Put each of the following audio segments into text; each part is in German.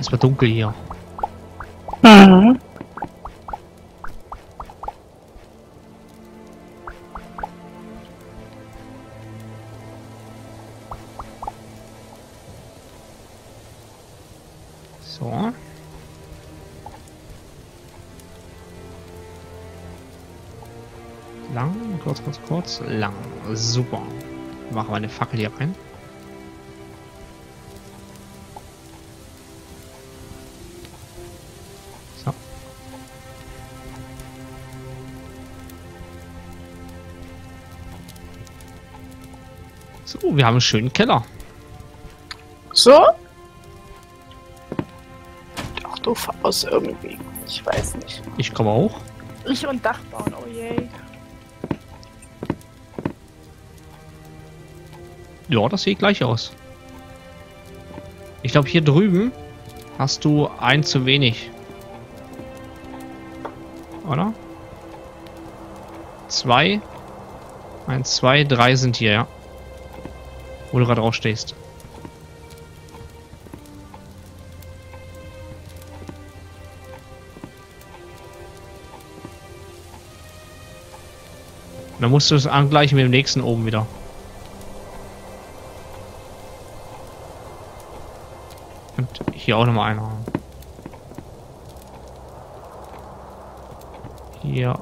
Es wird dunkel hier. Mhm. So. Lang, kurz, lang. Super. Machen wir eine Fackel hier rein. So. So, wir haben einen schönen Keller. So? Ach du Faust irgendwie. Ich weiß nicht. Ich komme hoch. Ich und Dach bauen, oh je. Ja, das sieht gleich aus. Ich glaube, hier drüben hast du ein zu wenig. Oder? 2. 1, 2, 3 sind hier, ja. Wo du gerade drauf stehst. Dann musst du es angleichen mit dem nächsten oben wieder. Und hier auch nochmal einer. Hier.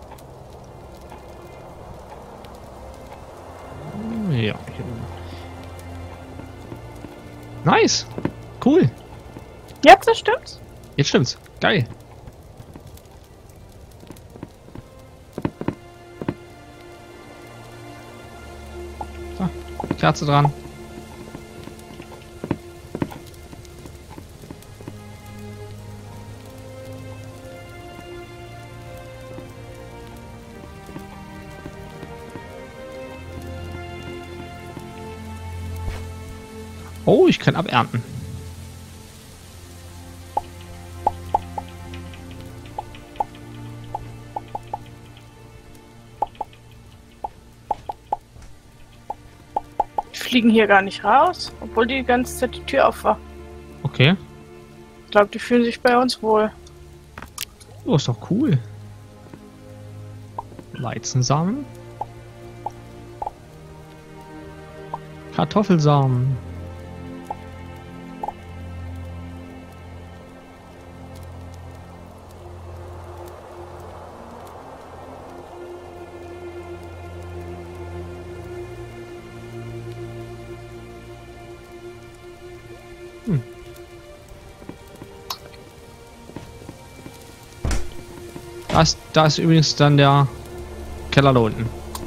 Ja, hier oben. Nice. Cool. Jetzt das stimmt's? Jetzt stimmt's. Geil. So, Kerze dran. Oh, ich kann abernten. Die fliegen hier gar nicht raus, obwohl die ganze Zeit die Tür auf war. Okay. Ich glaube, die fühlen sich bei uns wohl. Oh, ist doch cool. Weizensamen. Kartoffelsamen. Da ist übrigens dann der Keller da unten.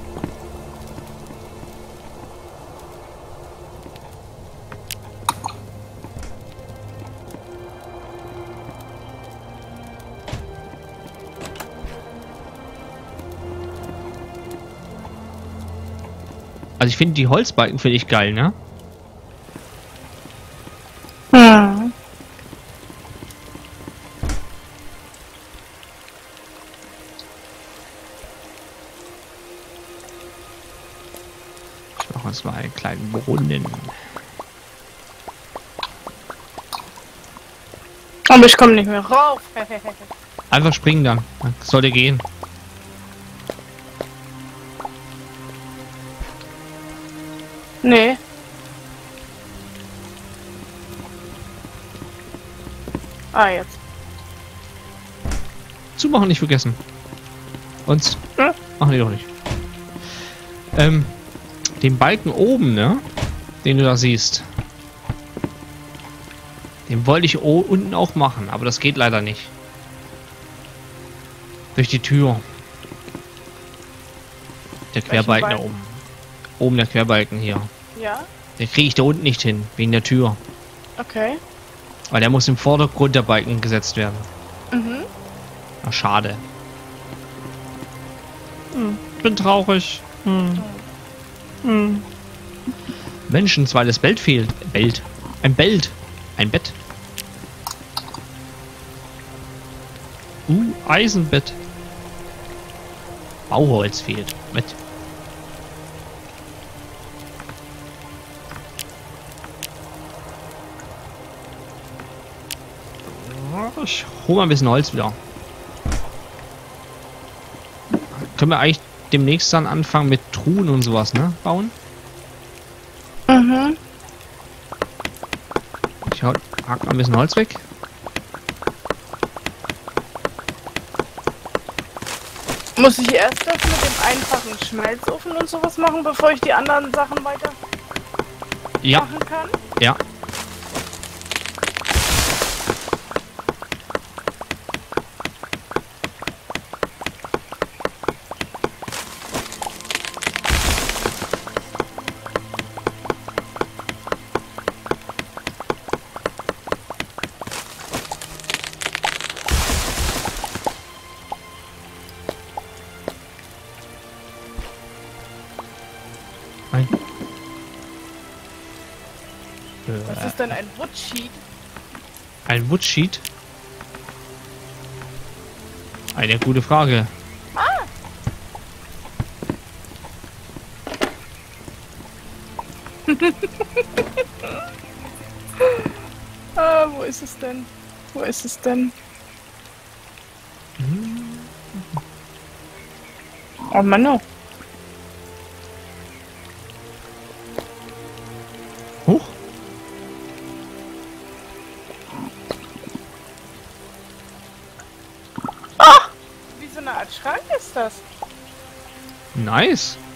Also ich finde die Holzbalken finde ich geil, ne? Hm. Ich mache uns mal einen kleinen Brunnen. Aber ich komme nicht mehr rauf. Einfach springen dann. Dann sollte gehen. Nee. Ah, jetzt. Zumachen nicht vergessen. Sonst machen die doch nicht. Den Balken oben, ne? Den du da siehst. Den wollte ich unten auch machen, aber das geht leider nicht. Durch die Tür. Der Querbalken da oben. Oben der Querbalken hier. Ja? Den kriege ich da unten nicht hin, wegen der Tür. Okay. Weil der muss im Vordergrund der Balken gesetzt werden. Mhm. Ach, schade. Bin traurig. Mensch, ein zweites Bett fehlt. Belt. Ein Belt. Ein Bett. Eisenbett. Bauholz fehlt. Mit. Ich hole mal ein bisschen Holz wieder. Können wir eigentlich demnächst dann anfangen mit Truhen und sowas, ne? Bauen? Mhm. Ich hack mal ein bisschen Holz weg. Muss ich erst das mit dem einfachen Schmelzofen und sowas machen, bevor ich die anderen Sachen weiter Ja, machen kann? ja. Ein. Was ist denn ein Woodsheet? Ein Woodsheet? Eine gute Frage. Ah, wo ist es denn? Wo ist es denn? Oh Mann, oh. Hoch? Wie so eine Art Schrank ist das? Nice.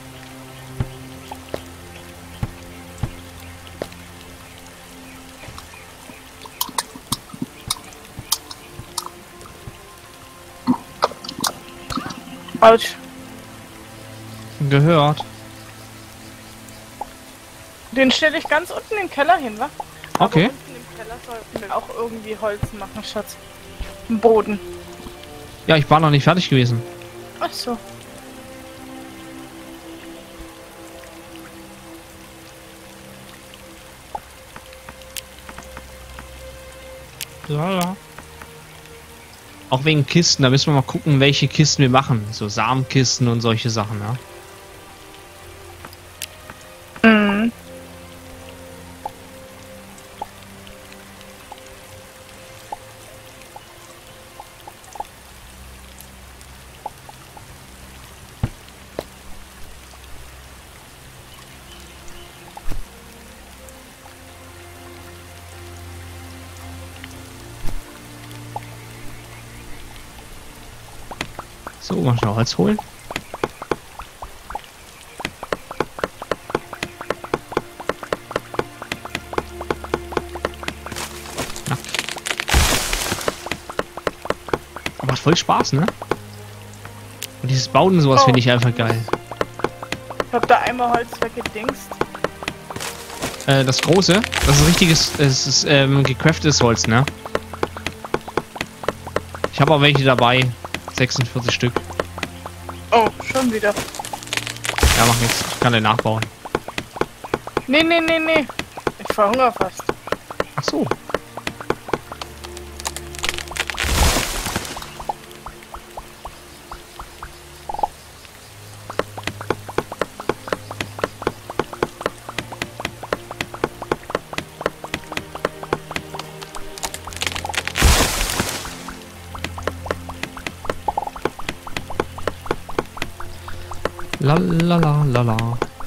Autsch. Gehört. Den stelle ich ganz unten im Keller hin, wa? Okay. Aber unten im Keller sollten wir auch irgendwie Holz machen, Schatz. Im Boden. Ja, ich war noch nicht fertig gewesen. Ach so. Ja. Auch wegen Kisten, da müssen wir mal gucken, welche Kisten wir machen. So Samenkisten und solche Sachen, ja. Mhm. So, mal schnell Holz holen. Ja. Macht voll Spaß, ne? Und dieses Bauen und sowas Oh. finde ich einfach geil. Ich hab da einmal Holz weggedingst. Das große, das ist richtiges, es ist gecraftetes Holz, ne? Ich habe auch welche dabei. 46 Stück. Oh, schon wieder. Ja, mach nichts. Ich kann den nachbauen. Nee, nee, nee, nee. Ich verhungere fast. Ach so. La la la la la.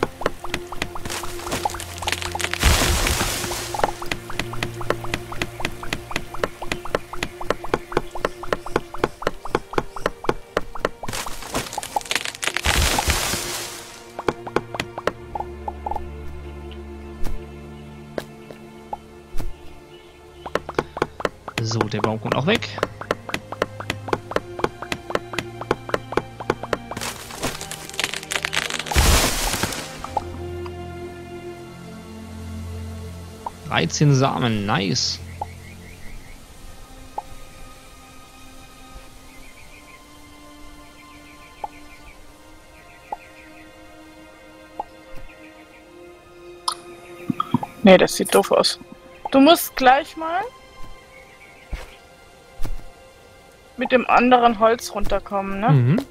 So, der Baum kommt auch weg. Dreizehn Samen, nice. Nee, das sieht doof aus. Du musst gleich mal mit dem anderen Holz runterkommen, ne? Mhm.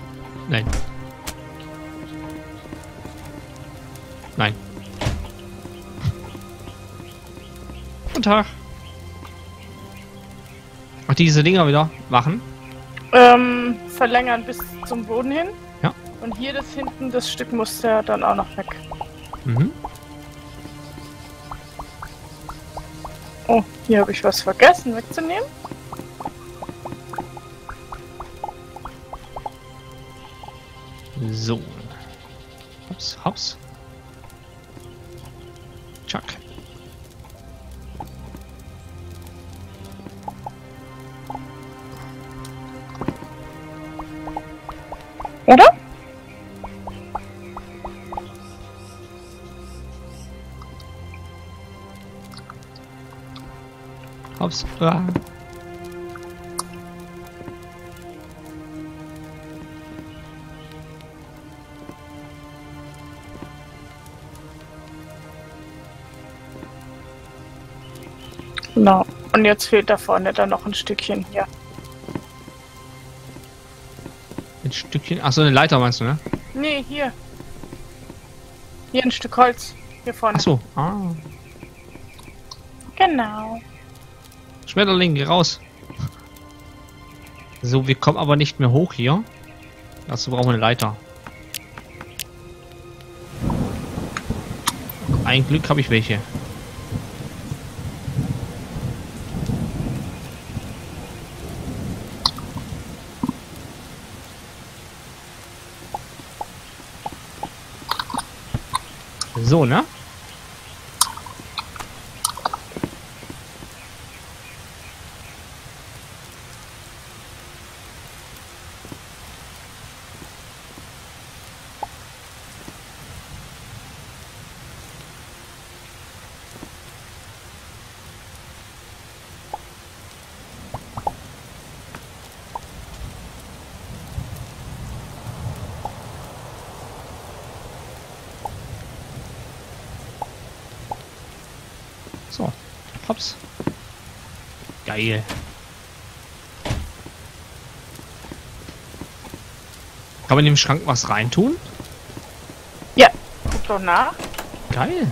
Nein. Nein. Guten Tag. Ach, diese Dinger wieder machen? Verlängern bis zum Boden hin. Ja. Und hier das hinten, das Stück muss ja dann auch noch weg. Mhm. Oh, hier habe ich was vergessen wegzunehmen. So. Hops, hops. Chuck. Oder? Hops. Ah. Genau. Und jetzt fehlt da vorne dann noch ein Stückchen hier. Ein Stückchen. Achso, eine Leiter meinst du, ne? Nee, hier. Hier ein Stück Holz. Hier vorne. Achso. Ah. Genau. Schmetterling, geh raus. So, wir kommen aber nicht mehr hoch hier. Dazu brauchen wir eine Leiter. Ein Glück habe ich welche. So, ne? So, hops. Geil. Kann man in den Schrank was reintun? Ja, guck doch nach. Geil.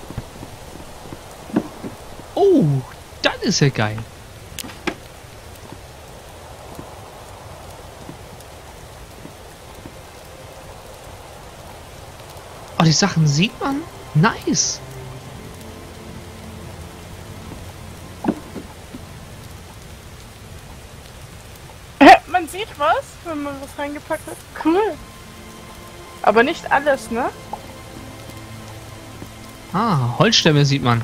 Oh, das ist ja geil. Oh, die Sachen sieht man? Nice. Man sieht was, wenn man was reingepackt hat. Cool. Aber nicht alles, ne? Ah, Holzstämme sieht man.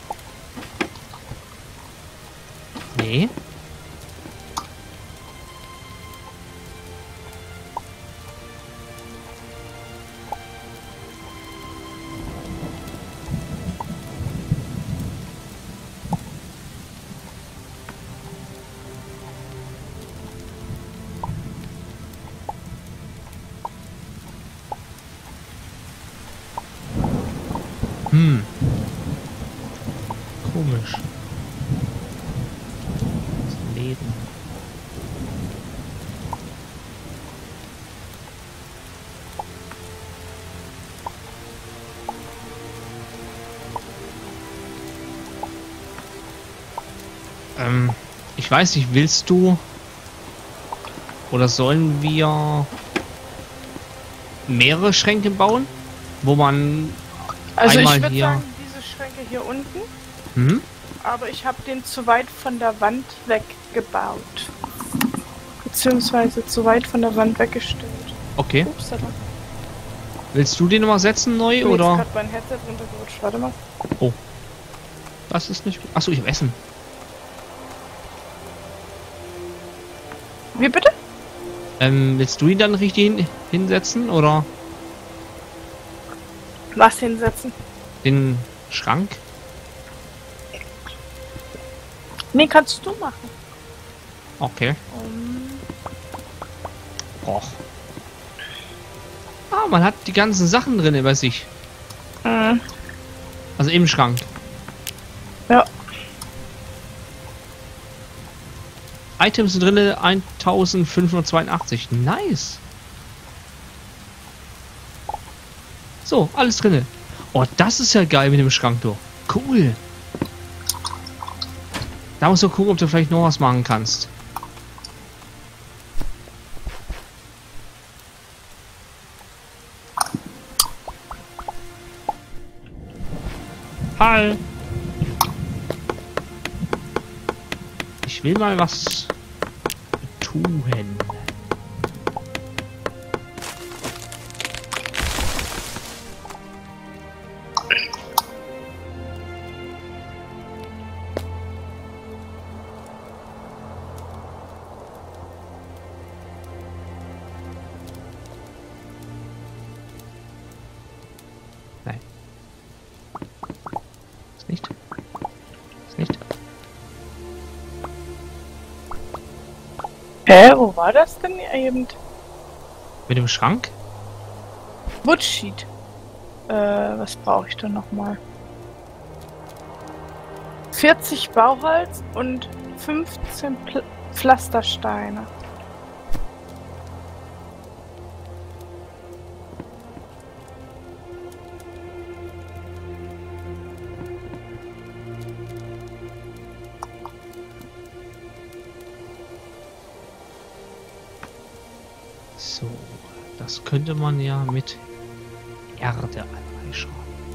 Nee. Komisch. Das Leben. Ich weiß nicht, willst du oder sollen wir mehrere Schränke bauen, wo man Also ich einmal würde hier... sagen, diese Schränke hier unten. Hm? Aber ich habe den zu weit von der Wand weggebaut. Beziehungsweise zu weit von der Wand weggestellt. Okay. Upsala. Willst du den nochmal setzen neu Ich bin oder? jetzt gerade mein Headset runtergerutscht. Warte mal. Oh. Das ist nicht gut. Achso, ich habe Essen. Wie bitte? Willst du ihn dann richtig hinsetzen oder Was hinsetzen? den Schrank? Nee, kannst du machen. Okay. Och. Ah, man hat die ganzen Sachen drin bei sich. Mhm. Also im Schrank. Ja. Items sind drin 1582. Nice. So, alles drinne. Oh, das ist ja geil mit dem Schrank, du. Cool. Da musst du gucken, ob du vielleicht noch was machen kannst. Hi. Ich will mal was tun. Nein. Ist nicht. Ist nicht. Wo war das denn eben? Mit dem Schrank? Woodsheet. Was brauche ich denn nochmal? 40 Bauholz und 15 Pflastersteine. So, das könnte man ja mit Erde anreichern.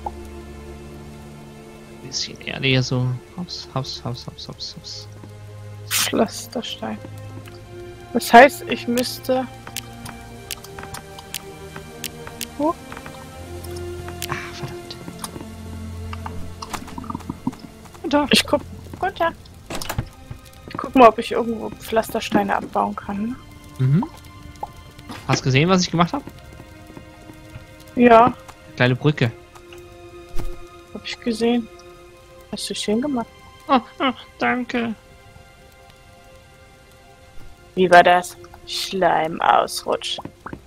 Ein bisschen Erde hier so. Hops, hops, hops, hops, hops, hops. Pflasterstein. Das heißt, ich müsste... Oh, Ah, verdammt. Da. ich guck runter. Ich guck mal, ob ich irgendwo Pflastersteine abbauen kann. Mhm. Hast gesehen, was ich gemacht habe? Ja, Kleine Brücke. hab ich gesehen. Hast du schön gemacht. Oh, danke. Wie war das? Schleim ausrutschen.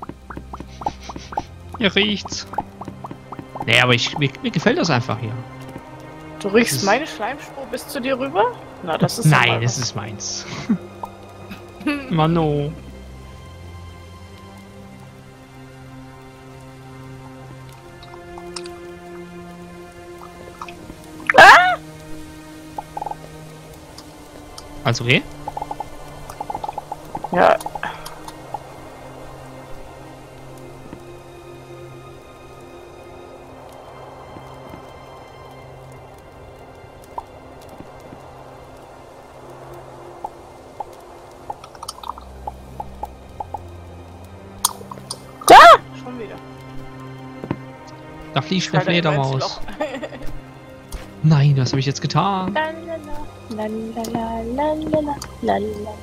Hier riecht's. Nee, aber mir gefällt das einfach hier. Du riechst ist- meine Schleimspur bis zu dir rüber? Na, das ist ja Nein, mal das was. ist meins. Mano. Also okay? Ja. Da! Schon wieder. Da fliegt eine Alter, immer ins Fledermaus. Loch. Nein, was habe ich jetzt getan? Lalala, lalala, lalala, lalala.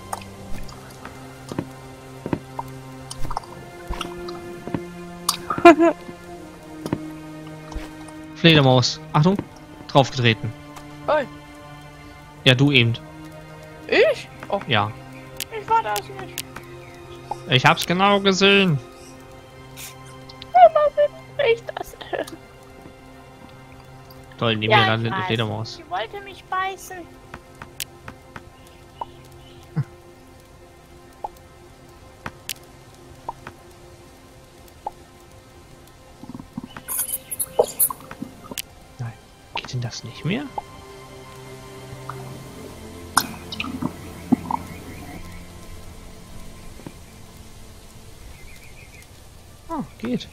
Fledermaus. Achtung. Draufgetreten. Oi, Ja, du eben. ich? Oh, Ja. ich war das nicht. Ich hab's genau gesehen. Immer bin ich das. Toll, nehmen Ja, wir dann ich eine weiß. Fledermaus. Sie wollte mich beißen. Nein. Geht denn das nicht mehr? Ah, geht.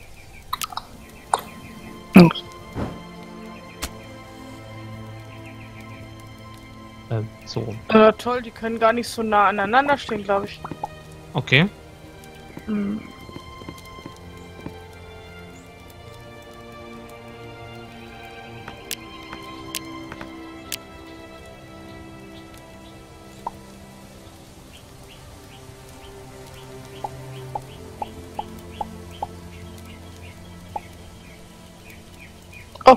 So rum. Toll, die können gar nicht so nah aneinander stehen, glaube ich. Okay. Hm. Oh,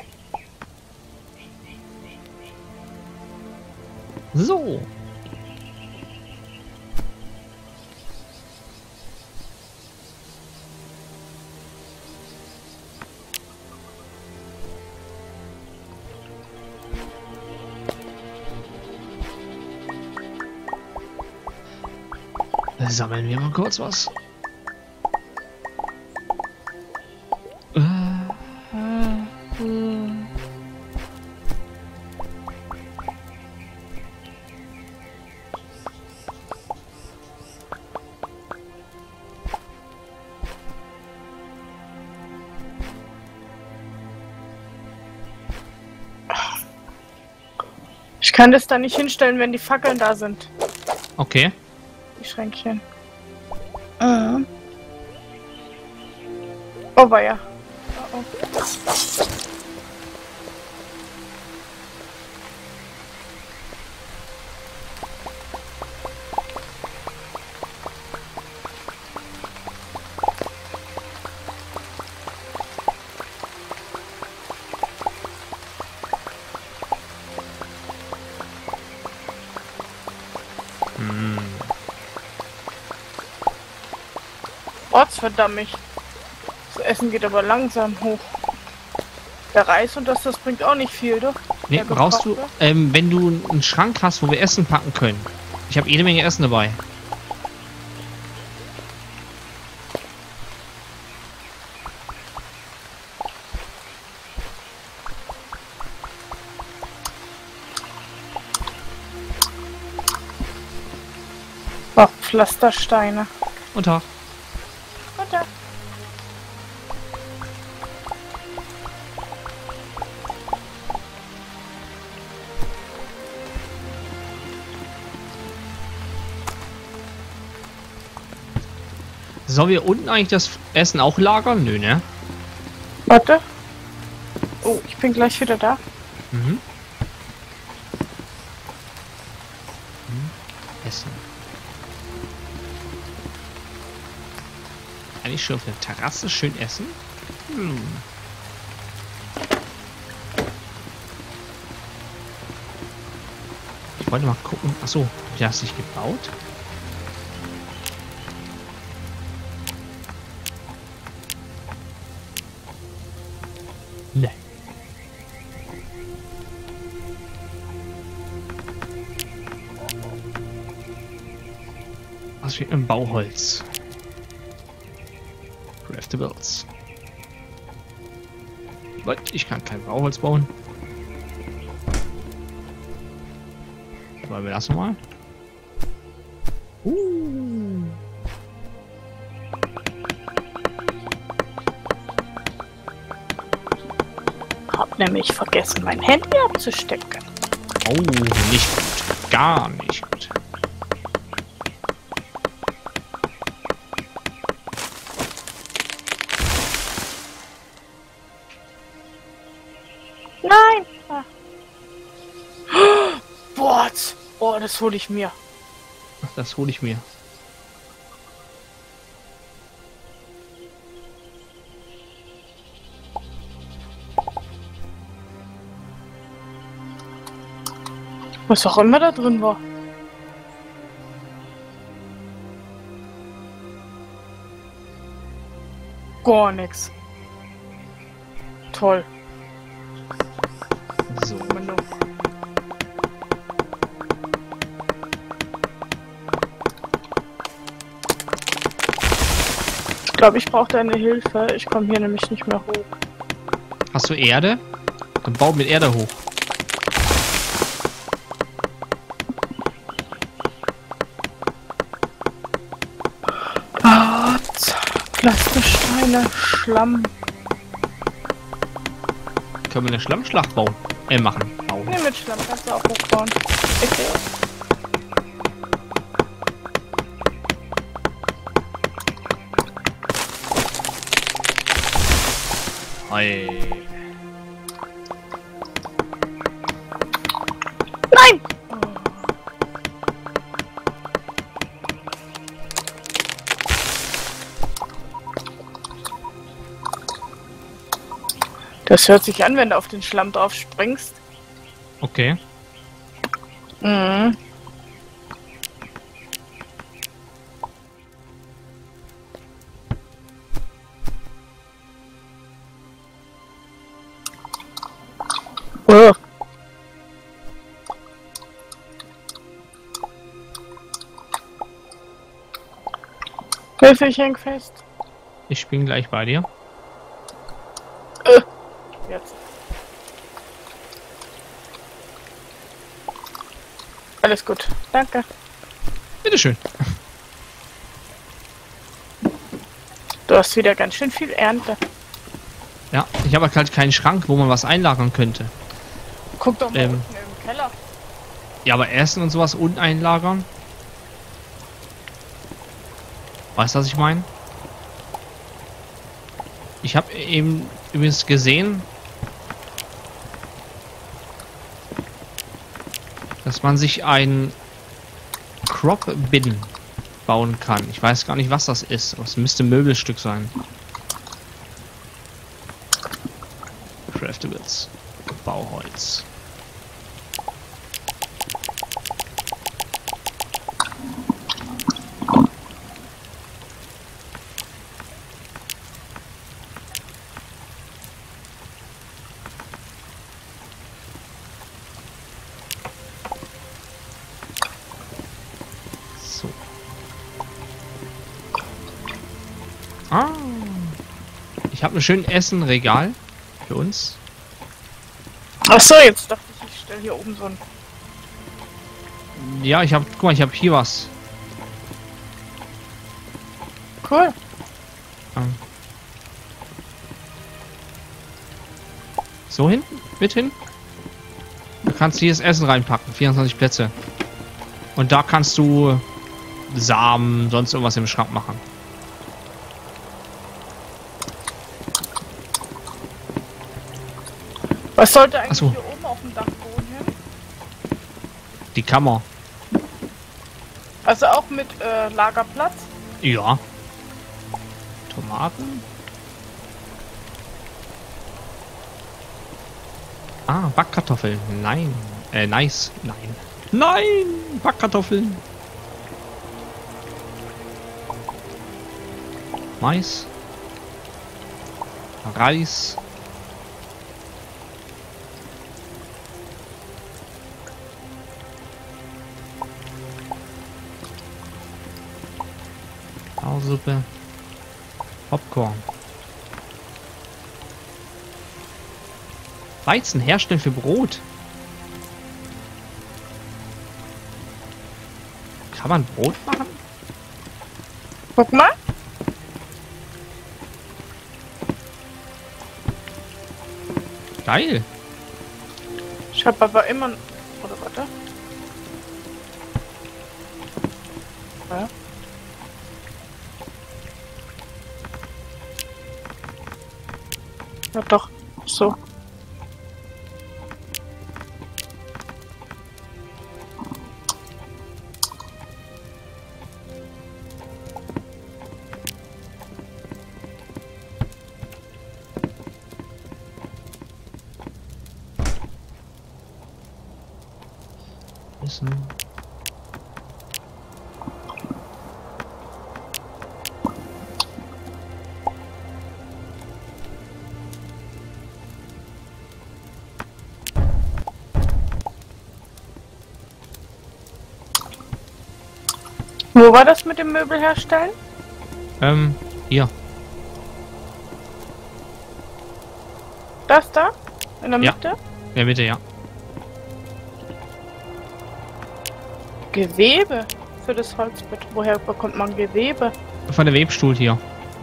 So. Sammeln wir mal kurz was. kann das da nicht hinstellen, wenn die Fackeln da sind. Okay. Die Schränkchen. Mhm. Oh, war ja. Oh, oh. Ortsverdammt. Das Essen geht aber langsam hoch. Der Reis und das bringt auch nicht viel, doch. Nee, brauchst du, wenn du einen Schrank hast, wo wir Essen packen können. Ich habe jede Menge Essen dabei. Oh, Pflastersteine. Und Tag. Guten. Sollen wir unten eigentlich das Essen auch lagern? Nö, ne? Warte. Oh, ich bin gleich wieder da. Mhm. Essen. Kann ich schon auf der Terrasse schön essen? Ich wollte mal gucken. Achso, du hast dich gebaut? Ne. Was für ein Bauholz. Craftables. Ich kann kein Bauholz bauen. Wollen wir das nochmal? Hab nämlich vergessen, mein Handy abzustecken. Oh, nicht gut. Gar nicht gut. Nein! Ah. What? Oh, das hole ich mir. Ach, das hole ich mir. Was auch immer da drin war. Gar nichts. Toll. So. Manu. Ich glaube, ich brauche deine Hilfe. Ich komme hier nämlich nicht mehr hoch. Hast du Erde? Dann bau mit Erde hoch. Pflastersteine, Schlamm. Können wir eine Schlammschlacht bauen? Machen. Bauen. Ne, mit Schlamm kannst du auch hochbauen. Okay. Hey. Nein! Das hört sich an, wenn du auf den Schlamm drauf springst. Okay. Mhm. Oh. Hilfe, ich häng fest. Ich bin gleich bei dir. Jetzt. Alles gut. Danke. Bitteschön. Du hast wieder ganz schön viel Ernte. Ja, ich habe halt keinen Schrank, wo man was einlagern könnte. Guck doch mal unten im Keller. Ja, aber Essen und sowas unten einlagern? Weißt du, was ich meine? Ich habe eben übrigens gesehen, dass man sich ein Crop Bin bauen kann. Ich weiß gar nicht, was das ist. Aber es müsste ein Möbelstück sein. Craftables. Bauholz. So. Ah. Ich habe ein schönes Essenregal für uns. Achso, jetzt dachte ich stelle hier oben so ein... Ja, ich habe, guck mal, ich habe hier was. Cool. So hinten? Mit hin? Du kannst hier das Essen reinpacken. 24 Plätze. Und da kannst du Samen, sonst irgendwas im Schrank machen. Was sollte eigentlich Ach so. hier oben auf dem Dachboden hin? Die Kammer. Also auch mit Lagerplatz? Ja. Tomaten. Ah, Backkartoffeln. Nein. Nice. Nein. Nein! Backkartoffeln. Mais. Reis. Suppe. Popcorn. Weizen herstellen für Brot. Kann man Brot machen? Guck mal. Geil. Ich habe aber immer... Oder warte. Ja. Ja doch, so. Essen. Wo war das mit dem Möbel herstellen? Hier. Das da? In der Ja. Mitte? In der Mitte, ja. Gewebe für das Holzbett. Woher bekommt man Gewebe? Von der Webstuhl hier.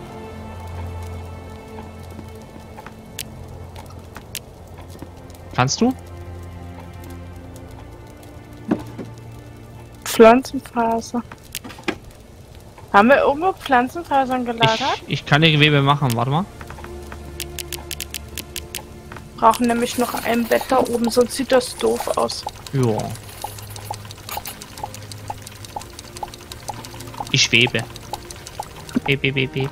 Kannst du? Pflanzenfaser. Haben wir irgendwo Pflanzenfasern gelagert? Ich kann dir Gewebe machen, warte mal. Brauchen nämlich noch ein Bett da oben, sonst sieht das doof aus. Ja. Ich schwebe. Beb.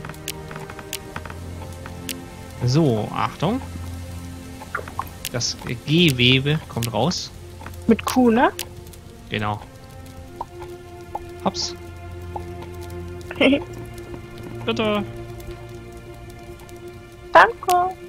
So, Achtung. Das Gewebe kommt raus. Mit Kuh, ne? Genau. Hops. Bitte. Danke.